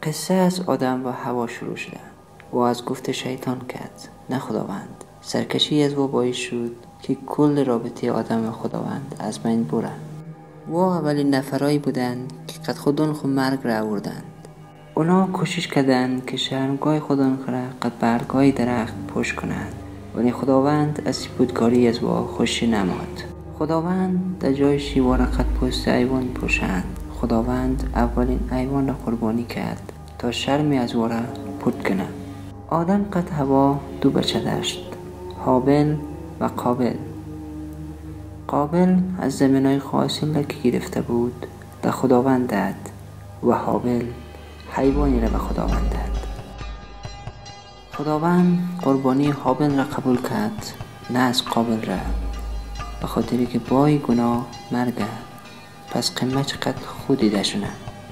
قصه از آدم و حوا شروع شده. او از گفت شیطان کرد نه خداوند. سرکشی از او باعث شد که کل رابطه آدم و خداوند از بین بره. و اولین نفرایی بودند که قد خودون خود مرگ را آوردند. اونا کوشش کردند که شرمگاه خودون را قد برگای درخت پشت کنند، ولی خداوند از پودکاری از او خوشی نماد. خداوند در جای شیوا را قد پوست ایوان پوشند. خداوند اولین ایوان را قربانی کرد تا شرمی از او را پود کنه. آدم قد حوا دو بچه داشت، هابل و قابل. قابل از زمینای خاصی را که گرفته بود به خداوند داد و هابل حیوانی را به خداوند داد. خداوند قربانی هابل را قبول کرد نه از قابل را، به خاطری که بای گناه مرگه. پس قیمت چقدر خود دیده شونه.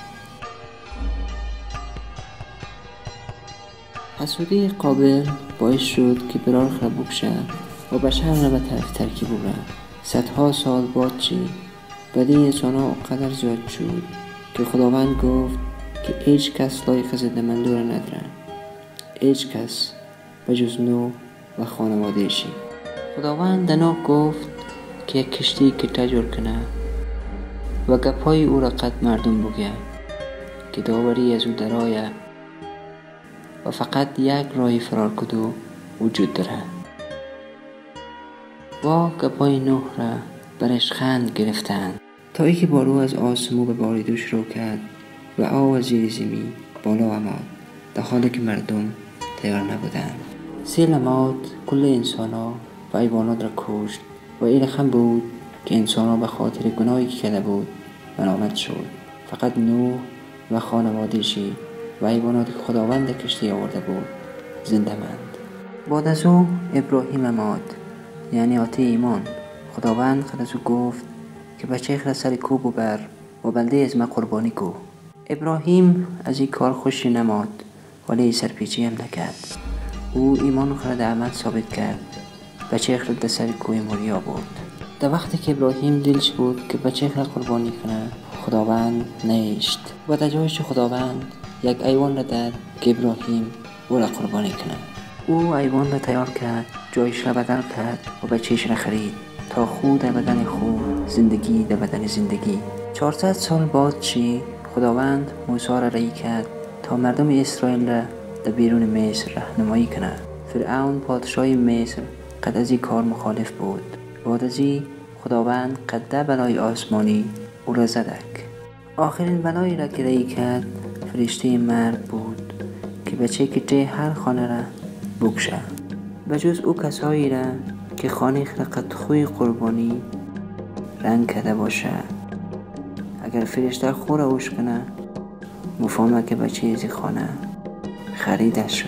حسودی قابل باعث شد که برار را بکشه و بشر را به طرف ترکی ببره. صدها سال بعد چی؟ بدی انسان ها قدر زیاد شد که خداوند گفت که هیچ کس لایق زنده من دور نداره، هیچ کس بجز نوح و خانواده‌شی. خداوند در نوح گفت که یک کشتی که تجار کنه و گپای او را قد مردم بگه که داوری از او درایه و فقط یک راه فرار کدو وجود داره. و گپای نوح را برش خند گرفتند تا ای که بارو از آسمو به باریدو شروع کرد و آب از زیر زمین بالا آمد، در حالی که مردم تیار نبودند. سیل آمد کل انسان ها و حیوانات را کشت و این رقم بود که انسان ها به خاطر گناهی که کرده بود ملامت شد. فقط نوح و خانواده‌شی و حیوانات که خداوند کشتی آورده بود زنده ماند. بعد از او ابراهیم آمد، یعنی آتش ایمان. خداوند خود از او گفت که بچه را سر کوب ببر و بنده از من قربانی کو. ابراهیم از این کار خوشی نماد، ولی سرپیچی هم نکرد. او ایمان خود در عمل ثابت کرد. بچه را در سر کوه موریا برد. در وقتی که ابراهیم دلش بود که بچه را قربانی کنه، خداوند نیشت و در جایش خداوند یک حیوان را داد که ابراهیم او را قربانی کنه. او حیوان را تیار کرد، جایش را بدل کرد و بچهش را خرید تا خود در بدن خود، زندگی در بدن زندگی. 400 سال بعد چی؟ خداوند موسی را رای کرد تا مردم اسرائیل را در بیرون مصر راهنمایی کنه. فرعون پادشاه مصر قد از این کار مخالف بود. بعد از این خداوند قد بلای آسمانی او را زدک. آخرین بلایی را که رای کرد فرشته مرگ بود که بچه که هر خانه را بکشه، بجز او کسایی را که خانه را قد خوی قربانی رنگ کرده باشه. اگر فرشته خور اوش کنه مفهمه که بچه از خانه خریده شده.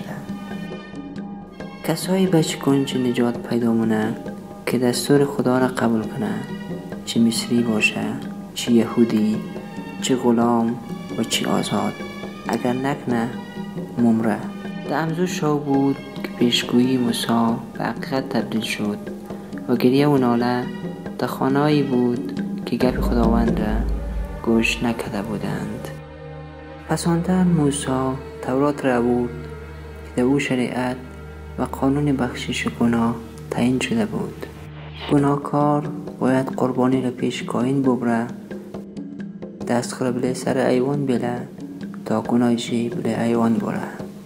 کسایی بچه کنج نجات پیدا مونه که دستور خدا را قبول کنه، چه مصری باشه، چه یهودی، چه غلام و چه آزاد. اگر نکنه ممره. در امزو شو بود که پیشگویی موسی به حقیقت تبدیل شد و گریه و ناله در خانه‌ای بود که گپ خداوند را گوش نکرده بودند. پس آنتر موسی تورات را بود که در او شریعت و قانون بخشش گناه تعیین شده بود. گناهکار باید قربانی را پیش کاهن ببره، دست خورا بله سر حیوان بله تا گناهشی بله حیوان بره.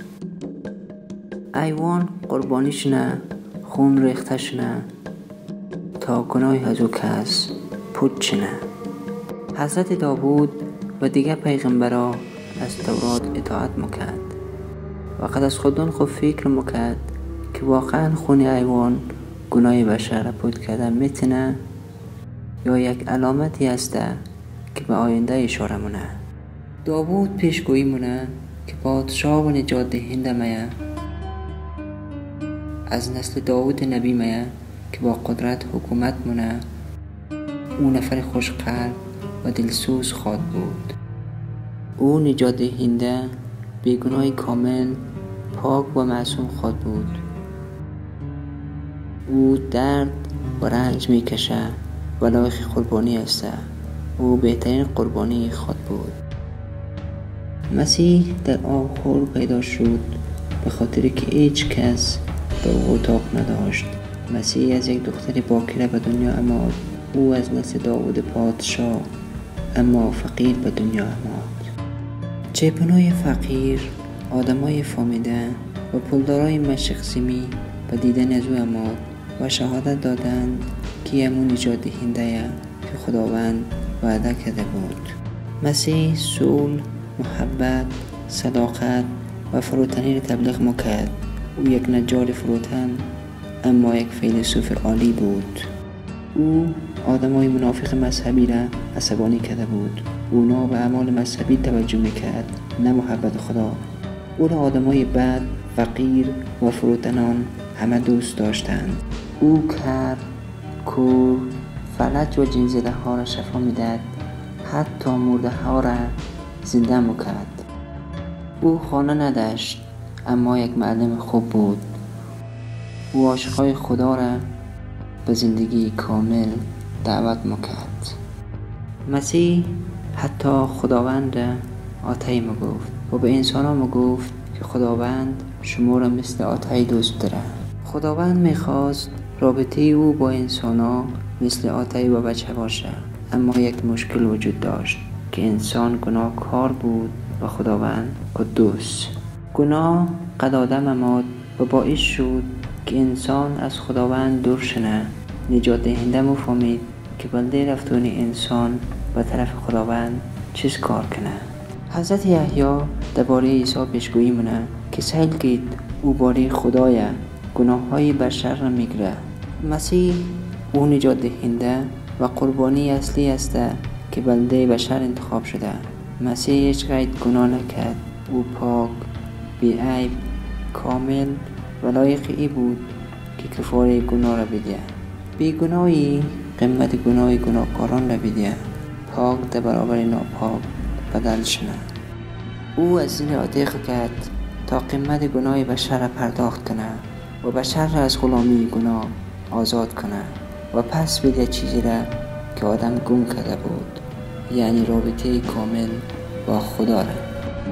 حیوان قربانیش نه، خون ریختش نه تا گناهی از او کس پود چنه. حضرت داوود و دیگر پیغمبرها از تورات اطاعت میکرد و قد از خودون خود فکر میکرد که واقعا خون حیوان گناه بشر را پود کرده میتونه یا یک علامتی هسته که به آینده اشاره مونه. داوود پیشگویی مونه که پادشاه و نجات دهنده میه، از نسل داوود نبی میه که با قدرت حکومت مونه. او نفر خوشقلب و دلسوز خواد بود. او نجات دهنده بیگناه کامل، پاک و معصوم خواد بود. او درد و رنج میکشه و لایق قربانی است. او بهترین قربانی خواد بود. مسیح در آخر پیدا شد به خاطر که هیچ کس به او اتاق نداشت. مسیح از یک دختر باکره به دنیا آمد. او از نسل داوود پادشاه اما فقیر به دنیا آمد. جیبونای فقیر، آدمای فامیده و پولدارای مشرق زمی به دیدن از او آمد و شهادت دادند که امون نجات دهنده که خداوند وعده کرده بود. مسیح صلح، محبت، صداقت و فروتنی را تبلیغ میکرد. او یک نجار فروتن اما یک فیلسوف عالی بود. او آدمای منافق مذهبی را عصبانی کرده بود. اونا به اعمال مذهبی توجه میکرد، نه محبت خدا. او را آدمای بد، فقیر و فروتنان همه دوست داشتند. او کر، کور، فلج و جنزده ها را شفا میداد، حتی مرده ها را زنده میکرد. او خانه نداشت اما یک معلم خوب بود. او عاشقای خدا را به زندگی کامل دعوت میکرد. مسیح حتی خداوند را آتهی میگفت و به انسان ها میگفت که خداوند شما را مثل آتهی دوست داره. خداوند میخواست رابطه او با انسان ها مثل آتهی و بچه باشه، اما یک مشکل وجود داشت که انسان گناهکار بود و خداوند قدوس. گناه قد آدم آمد و باعث شد که انسان از خداوند دور شنه. نجات دهنده مفهمید که بلده رفتن انسان به طرف خداوند چیز کار کنه. حضرت یحیی درباره عیسی پیشگویی مونه که سهل گید او باره خدای گناه های بشر را میگیره. مسیح او نجات دهنده و قربانی اصلی است که بلده بشر انتخاب شده. مسیح هیچ قید گناه نکرد. او پاک، بی عیب، کامل و لایق ای بود که کفاره گناه را بده. بی گناهی قیمت گناه گناهکاران را بده. پاک در برابر ناپاک بدل شنه. او از این عتیق کرد تا قیمت گناه بشر را پرداخت کنه و بشر را از غلامی گناه آزاد کنه و پس بده چیزی را که آدم گم کرده بود، یعنی رابطه کامل با خدا را.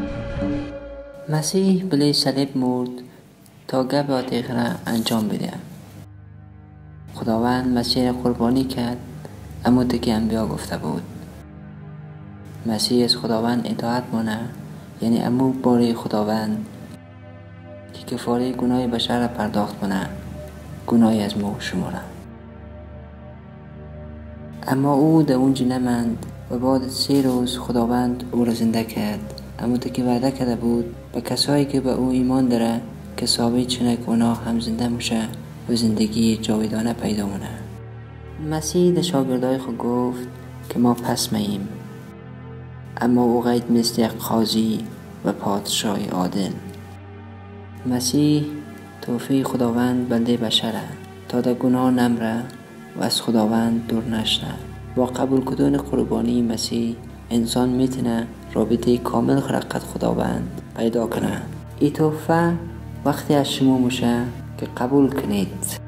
مسیح بلی صلیب مرد تا گب عتیق را انجام بده. خداوند مسیح را قربانی کرد همونطور که انبیا گفته بود. مسیح از خداوند اطاعت مونه، یعنی امو باره خداوند که کفاره گناه بشر را پرداخت کنه، گناهی از ما شماره. اما او در اونجا نماند و بعد 3 روز خداوند او را زنده کرد، همونطور که وعده کرده بود به کسایی که به او ایمان داره که ثابت شنه که اونا هم زنده میشه و زندگی جاودانه پیدا مونه. مسیح در شاگردای خود گفت که ما پس ماییم، اما او قید مثل یک قاضی و پادشاه عادل. مسیح توفیق خداوند بنده بشره تا در گناه نمره و از خداوند دور نشنه. با قبول کردن قربانی مسیح انسان میتونه رابطه کامل خلقت خداوند پیدا کنه. این تحفه وقتی از شما میشه که قبول کنید.